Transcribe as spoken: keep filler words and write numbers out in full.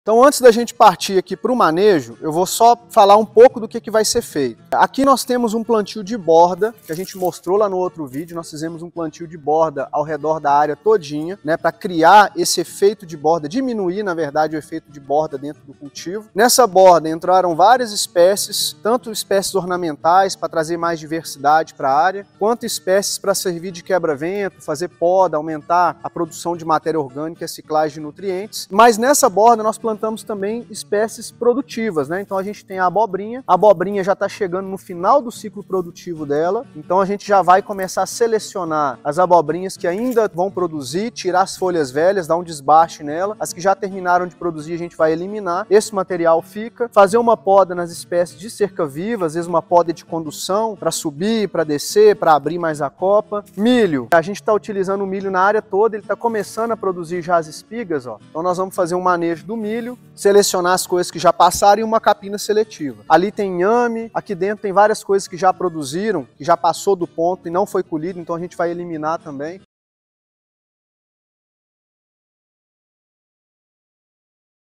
Então, antes da gente partir aqui para o manejo, eu vou só falar um pouco do que, que vai ser feito. Aqui nós temos um plantio de borda, que a gente mostrou lá no outro vídeo. Nós fizemos um plantio de borda ao redor da área todinha, né, para criar esse efeito de borda, diminuir, na verdade, o efeito de borda dentro do cultivo. Nessa borda entraram várias espécies, tanto espécies ornamentais, para trazer mais diversidade para a área, quanto espécies para servir de quebra-vento, fazer poda, aumentar a produção de matéria orgânica e a ciclagem de nutrientes. Mas nessa borda nós plantamos plantamos também espécies produtivas, né? Então a gente tem a abobrinha, a abobrinha já está chegando no final do ciclo produtivo dela, então a gente já vai começar a selecionar as abobrinhas que ainda vão produzir, tirar as folhas velhas, dar um desbaste nela, as que já terminaram de produzir a gente vai eliminar, esse material fica, fazer uma poda nas espécies de cerca-viva, às vezes uma poda de condução, para subir, para descer, para abrir mais a copa. Milho, a gente está utilizando o milho na área toda, ele está começando a produzir já as espigas, ó. Então nós vamos fazer um manejo do milho, selecionar as coisas que já passaram e uma capina seletiva. Ali tem inhame, aqui dentro tem várias coisas que já produziram, que já passou do ponto e não foi colhido, então a gente vai eliminar também.